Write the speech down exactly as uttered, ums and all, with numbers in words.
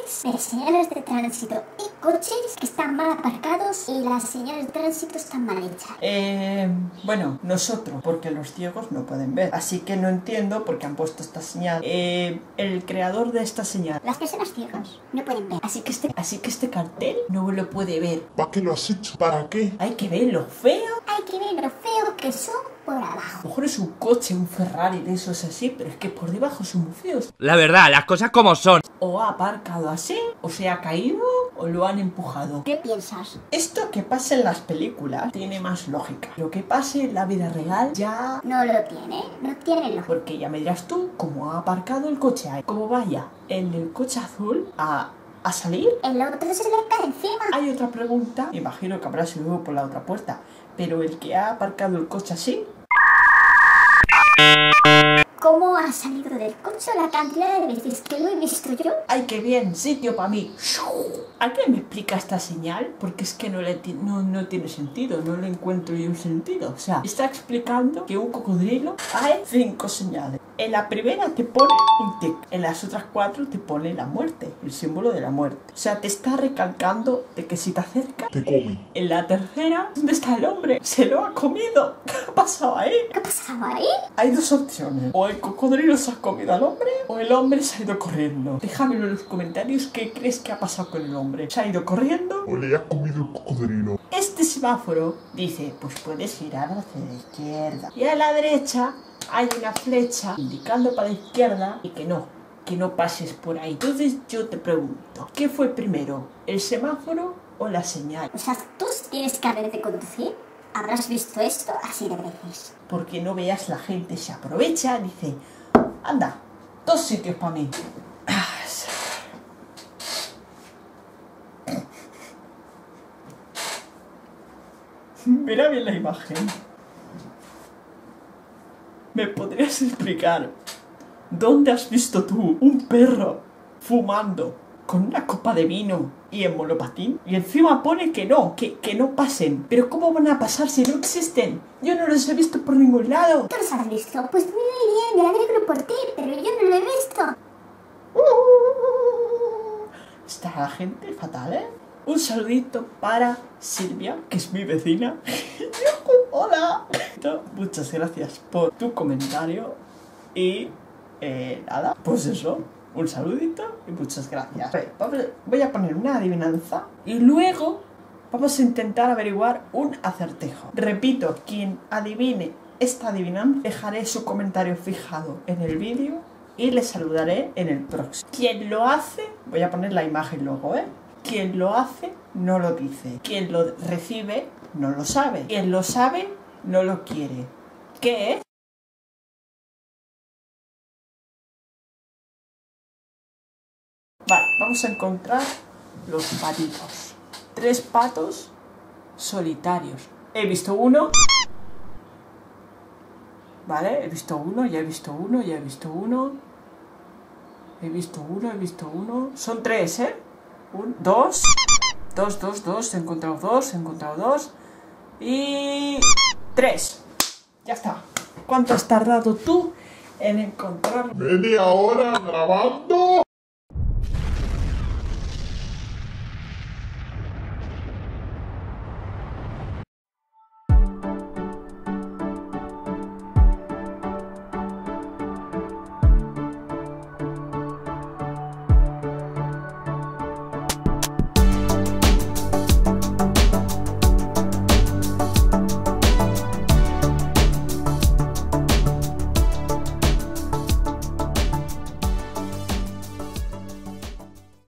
coches de señales de tránsito y coches que están mal aparcados y las señales de tránsito están mal hechas. Eh, bueno, nosotros, porque los ciegos no pueden ver. Así que no entiendo por qué han puesto esta señal. Eh, el creador de esta señal. Las personas ciegas no pueden ver. Así que este, así que este cartel no lo puede ver. ¿Para qué lo has hecho? ¿Para qué? Hay que ver lo feo. Hay que ver lo feo que son por A abajo. lo mejor es un coche, un Ferrari de esos así, pero es que por debajo son muy feos. La verdad, las cosas como son. O ha aparcado así, o se ha caído, o lo han empujado. ¿Qué piensas? Esto que pasa en las películas tiene más lógica. Lo que pase en la vida real ya... No lo tiene, no tiene lógica. Porque ya me dirás tú cómo ha aparcado el coche ahí. Como vaya el del coche azul a, a salir. El otro se le cae encima. Hay otra pregunta, imagino que habrá salido por la otra puerta, pero el que ha aparcado el coche así... ¿Cómo ha salido del coche? La cantidad de veces que lo he visto yo. ¡Ay, qué bien! Sitio para mí. ¿Alguien me explica esta señal? Porque es que no, le no, no tiene sentido, no le encuentro yo un sentido. O sea, está explicando que un cocodrilo hay cinco señales. En la primera te pone un tic, en las otras cuatro te pone la muerte, el símbolo de la muerte. O sea, te está recalcando de que si te acercas... Te come. En la tercera, ¿dónde está el hombre? ¡Se lo ha comido! ¿Qué ha pasado ahí? ¿Qué ha pasado ahí? Hay dos opciones. O el cocodrilo se ha comido al hombre, o el hombre se ha ido corriendo. Déjamelo en los comentarios qué crees que ha pasado con el hombre. ¿Se ha ido corriendo? O le has comido el cocodrilo. Este semáforo dice, pues puedes girar hacia la izquierda. Y a la derecha hay una flecha indicando para la izquierda y que no, que no pases por ahí. Entonces yo te pregunto, ¿qué fue primero? ¿El semáforo o la señal? O sea, tú tienes carnet de conducir. Habrás visto esto así de veces. Porque no veas, la gente se aprovecha, dice, anda, dos sitios para mí. Mira bien la imagen. ¿Me podrías explicar dónde has visto tú un perro fumando con una copa de vino y en monopatín? Y encima pone que no, que, que no pasen. Pero ¿cómo van a pasar si no existen? Yo no los he visto por ningún lado. ¿Tú los has visto? Pues muy bien, me alegro por ti, pero yo no lo he visto. Está la gente fatal, ¿eh? Un saludito para Silvia, que es mi vecina. ¡Hola! Muchas gracias por tu comentario. Y eh, nada, pues eso. Un saludito y muchas gracias. Voy a poner una adivinanza y luego vamos a intentar averiguar un acertijo. Repito, quien adivine esta adivinanza, dejaré su comentario fijado en el vídeo y le saludaré en el próximo. Quien lo hace, voy a poner la imagen luego, ¿eh? Quien lo hace, no lo dice. Quien lo recibe, no lo sabe. Quien lo sabe, no lo quiere. ¿Qué es? Vale, vamos a encontrar los patitos. Tres patos solitarios. He visto uno. Vale, he visto uno, ya he visto uno, ya he visto uno. He visto uno, he visto uno. Son tres, ¿eh? Un, dos. Dos, dos, dos. He encontrado dos, he encontrado dos. Y... tres. Ya está. ¿Cuánto has tardado tú en encontrar? Media hora grabando.